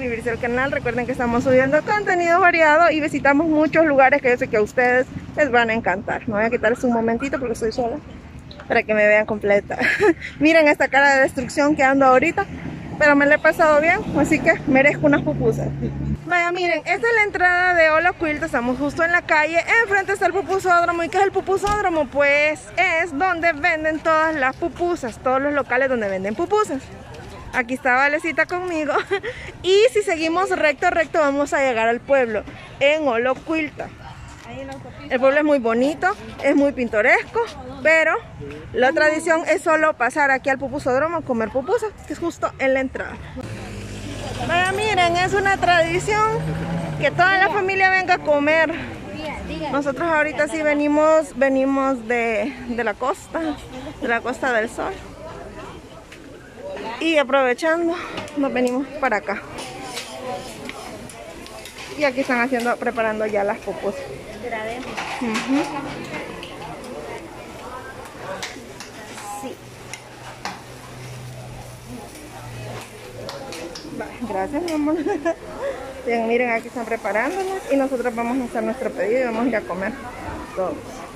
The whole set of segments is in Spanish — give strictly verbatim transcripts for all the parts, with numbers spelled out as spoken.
suscribirse al canal. Recuerden que estamos subiendo contenido variado y visitamos muchos lugares que yo sé que a ustedes les van a encantar. Me voy a quitar un momentito porque estoy sola para que me vean completa. Miren esta cara de destrucción que ando ahorita, pero me la he pasado bien, así que merezco unas pupusas. Vaya, miren, esta es la entrada de Olo Quilta. Estamos justo en la calle, enfrente está el pupusódromo. ¿Y qué es el pupusódromo? Pues es donde venden todas las pupusas, todos los locales donde venden pupusas. Aquí está Valecita conmigo. Y si seguimos recto, recto, vamos a llegar al pueblo, en Olo Quilta. El pueblo es muy bonito, es muy pintoresco, pero la tradición es solo pasar aquí al pupusódromo a comer pupusas, que es justo en la entrada. Vaya, miren, es una tradición que toda la familia venga a comer. Nosotros ahorita sí venimos, venimos de, de la costa, de la Costa del Sol. Y aprovechando, nos venimos para acá. Y aquí están haciendo, preparando ya las pupusas. Uh-huh. Sí. Gracias, mi amor. Bien, miren, aquí están preparándonos y nosotros vamos a hacer nuestro pedido y vamos a ir a comer todos.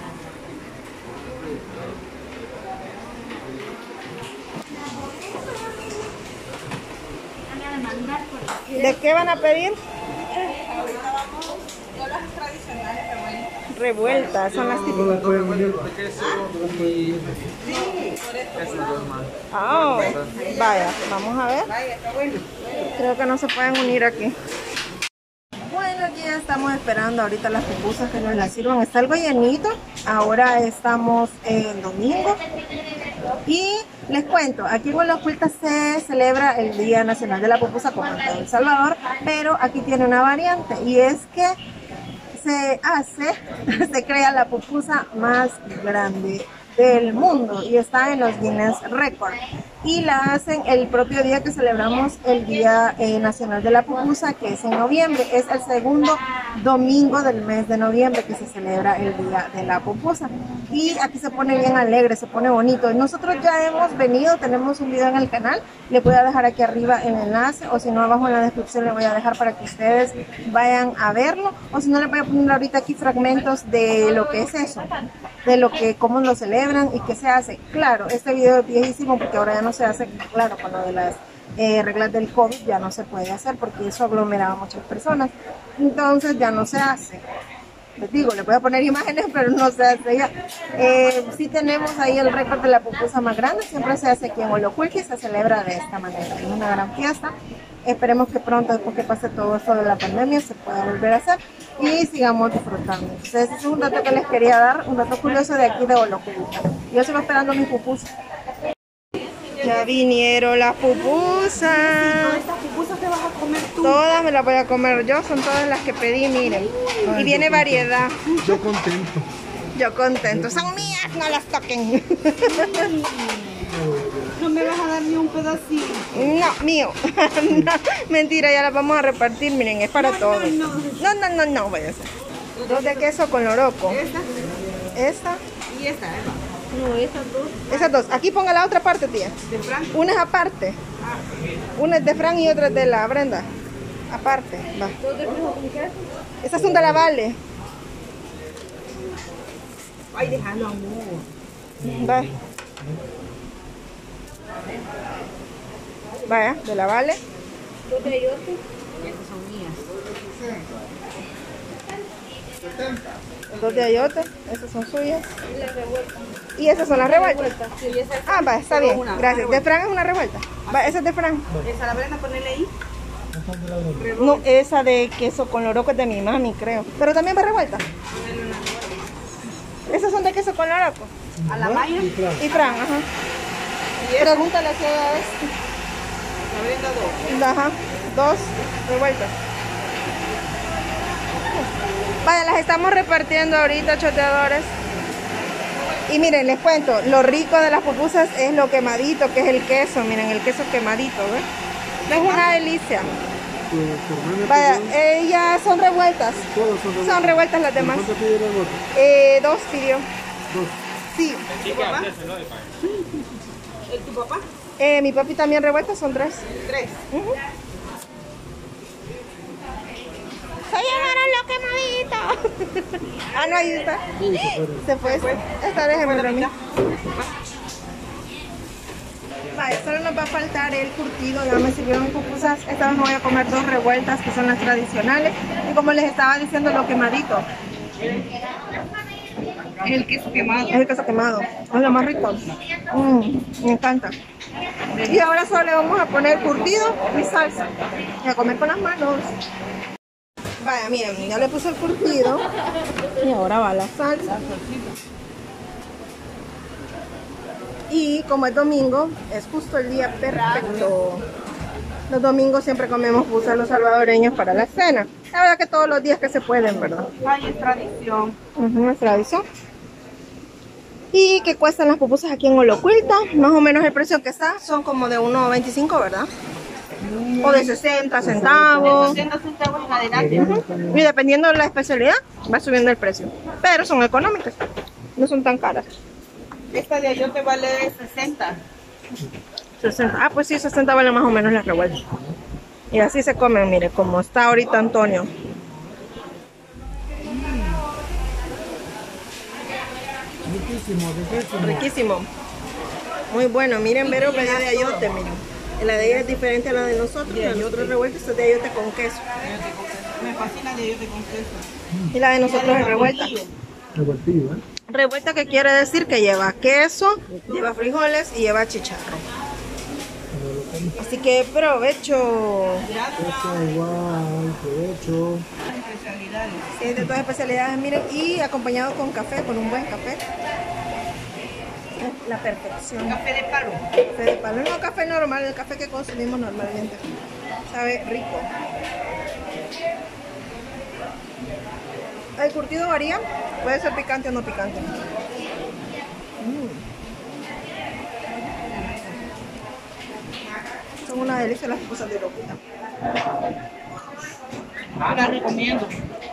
¿De qué van a pedir? Ahorita vamos con las tradicionales revueltas. Revueltas, son las típicas. Oh, vaya, vamos a ver. Creo que no se pueden unir aquí. Bueno, aquí ya estamos esperando ahorita las pupusas que nos las sirvan. Está algo llenito. Ahora estamos en domingo. Y les cuento, aquí en Olo Quilta se celebra el Día Nacional de la Pupusa como en todo El Salvador, pero aquí tiene una variante y es que se hace, se crea la pupusa más grande del mundo y está en los Guinness Records y la hacen el propio día que celebramos el Día eh, Nacional de la Pupusa, que es en noviembre. Es el segundo domingo del mes de noviembre que se celebra el Día de la Pupusa y aquí se pone bien alegre, se pone bonito. Nosotros ya hemos venido, tenemos un video en el canal, les voy a dejar aquí arriba el enlace o si no abajo en la descripción les voy a dejar para que ustedes vayan a verlo, o si no les voy a poner ahorita aquí fragmentos de lo que es eso, de lo que, cómo lo celebran y qué se hace. Claro, este video es viejísimo porque ahora ya no se hace, claro, con lo de las eh, reglas del COVID ya no se puede hacer porque eso aglomeraba a muchas personas, entonces ya no se hace. Les digo, les voy a poner imágenes, pero no se hace ya. Eh, sí tenemos ahí el récord de la pupusa más grande, siempre se hace aquí en Olo Quilta y se celebra de esta manera, es una gran fiesta. Esperemos que pronto, después que pase todo esto de la pandemia, se pueda volver a hacer y sigamos disfrutando. Entonces, ese es un dato que les quería dar, un dato curioso de aquí de Olo Quilta. Yo sigo esperando mis pupusas. Ya vinieron las pupusas. ¿Todas estas pupusas te vas a comer tú? Todas me las voy a comer yo, son todas las que pedí, miren. Ay, y viene variedad. Yo contento. Yo contento. Son mías, no las toquen. No me vas a dar ni un pedacito. No, mío. No, mentira, ya las vamos a repartir, miren, es para No, todos. no, No, no, no, no, vaya a ser. Dos de queso con loroco. Esta Esta. y esta, Eva. No, estas dos. Esas dos. Aquí ponga la otra parte, tía. De Fran. Una es aparte. Una es de Fran y otra es de la Brenda. Aparte, va. ¿Dos de frijol con queso? Esas son de la Vale. Ay, déjalo, amor. Va. Vaya, de la Vale. ¿Dos de ayote? Estas son mías. Dos de ayote, esas son suyas. Y las revueltas. Y esas son las revueltas. Sí, esa es Ah, va, está bien. una, Gracias. una De Fran es una revuelta. Va, esa es de Fran. Esa la Brenda, ponele ahí. No, esa de queso con loroco es de mi mami, creo. Pero también va revuelta. Ponele una revuelta. Esas son de queso con loroco. A la Maya. Y Fran. Y Fran, ajá. Y esa, Pregúntale si ella es. la Brenda dos. Ajá, dos revueltas. Vaya, las estamos repartiendo ahorita, choteadores. Y miren, les cuento, lo rico de las pupusas es lo quemadito, que es el queso. Miren, el queso quemadito, ¿ves? Es una delicia. Tu, tu hermana Vaya, pidió- ellas son revueltas. todas son revueltas. Son revueltas las demás. ¿Cuánto pidieron otro? Eh, dos pidió. Dos. Sí. ¿Tu papá? ¿El tu papá? Eh, mi papi también revueltas, son tres. Tres. Ujú. Se llevaron lo quemadito. Ah, no, ahí está. Sí, se fueron. Se fue. Esta déjenme a mí. Vale, solo nos va a faltar el curtido. Ya me sirvieron pupusas. Esta vez me voy a comer dos revueltas que son las tradicionales. Y como les estaba diciendo, lo quemadito. El queso quemado. Es el queso quemado. Es lo más rico. Mm, me encanta. Y ahora solo le vamos a poner curtido y salsa. Y a comer con las manos. Vaya, miren, ya le puse el curtido. Y ahora va la salsa. Y como es domingo, es justo el día perfecto. Los domingos siempre comemos pupusas los salvadoreños para la cena. La verdad que todos los días que se pueden, ¿verdad? Ay, es tradición. Uh-huh, es tradición. ¿Y qué cuestan las pupusas aquí en Holocuilta? Más o menos el precio que está son como de uno veinticinco, ¿verdad? O de sesenta centavos. sesenta centavos en adelante. Uh-huh. Y dependiendo de la especialidad, va subiendo el precio. Pero son económicas, no son tan caras. Esta de ayote vale sesenta. sesenta. Ah, pues sí, sesenta vale más o menos la revuelta. Y así se comen, mire, como está ahorita Antonio. Riquísimo, riquísimo. Riquísimo. Muy bueno. Miren, Vero pedía de ayote, miren. La de ella es diferente a la de nosotros. La de nosotros revuelta es de ayote con queso. Me fascina de ayote con queso. Y la de nosotros es revuelta. Revueltillo, ¿eh? Revuelta, que quiere decir que lleva queso, lleva frijoles y lleva chicharrón. Así que provecho. Eso, igual, provecho. Especialidades. Sí, de todas especialidades, miren, y acompañado con café, con un buen café. La perfección. Café de palo. Café de palo, no café normal, el café que consumimos normalmente. Sabe rico. El curtido varía, puede ser picante o no picante. Mm. Son una delicia las pupusas de Holocuilta. La recomiendo.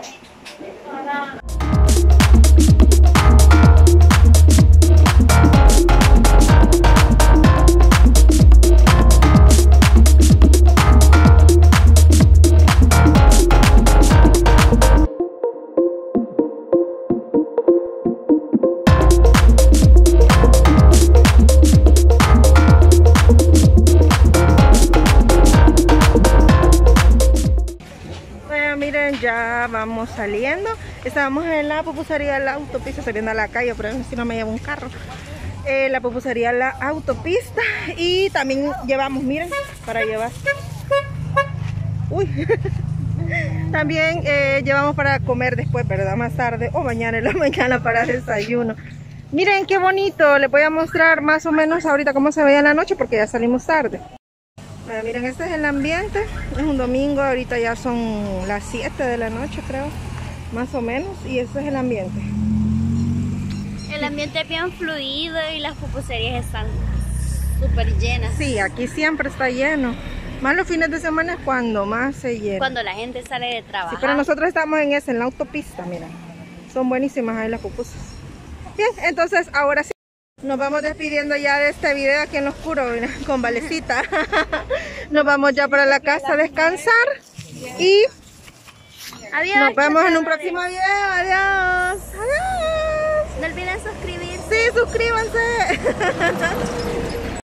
Ya vamos saliendo. Estábamos en la pupusería La Autopista, saliendo a la calle, pero si no me llevo un carro. Eh, la pupusería La Autopista. Y también llevamos, miren, para llevar. Uy. También eh, llevamos para comer después, ¿verdad? Más tarde o mañana en la mañana para desayuno. Miren qué bonito. Les voy a mostrar más o menos ahorita cómo se veía en la noche, porque ya salimos tarde. Bueno, miren, este es el ambiente. Es un domingo, ahorita ya son las siete de la noche, creo, más o menos. Y este es el ambiente. El ambiente es bien fluido y las pupuserías están súper llenas. Sí, aquí siempre está lleno. Más los fines de semana es cuando más se llena. Cuando la gente sale de trabajar. Sí, pero nosotros estamos en ese, en la autopista, mira. Son buenísimas ahí las pupusas. Bien, entonces ahora sí. Nos vamos despidiendo ya de este video aquí en lo oscuro, mira, con Valecita. Nos vamos ya para la casa a descansar. Y Adiós. nos vemos en un próximo video. Adiós. Adiós. No olviden suscribirse. Sí, suscríbanse.